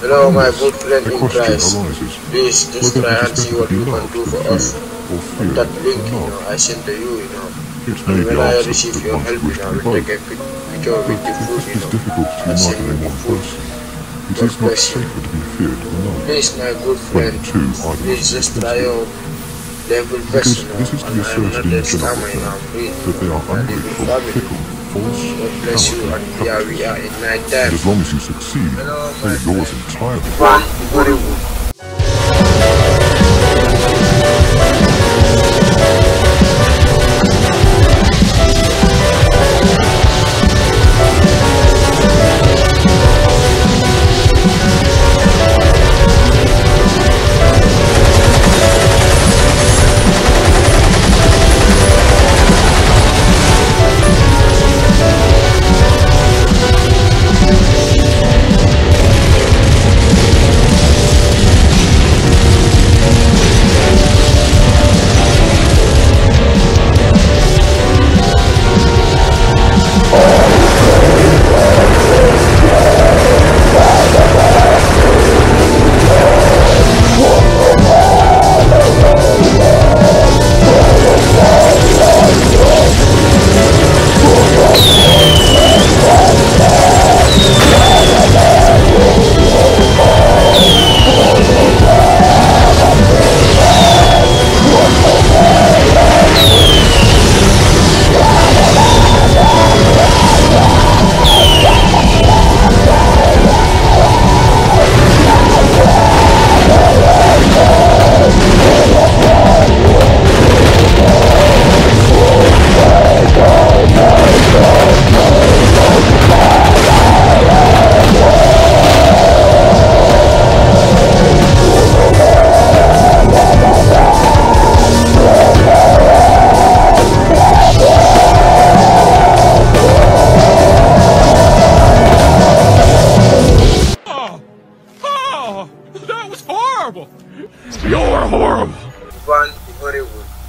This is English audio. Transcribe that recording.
Hello, my good friend The in question Christ. arises Please just whether try it and is see what you can difficult do to for fear us. or On fear that link, enough. I sent to you, It And may be when I answered receive that your one help, should wish to be I will take both. a picture But with the if food, it is difficult to I unite send in you the one food. person, it God is not bless you. safer to be feared than another. Please, my good When friend, the two are please divided just against try it. your level Because best, this is to and be I am asserted not in a general scammer, terms, I'm real, that they are I live in ungrateful, family. fickle, false, God bless you, cowardly, and and here we are covetous. in night And time. as long as you succeed, Hello, they my are yours friend. entirely. One, Hollywood. That was horrible! You're horrible! One, Hollywood.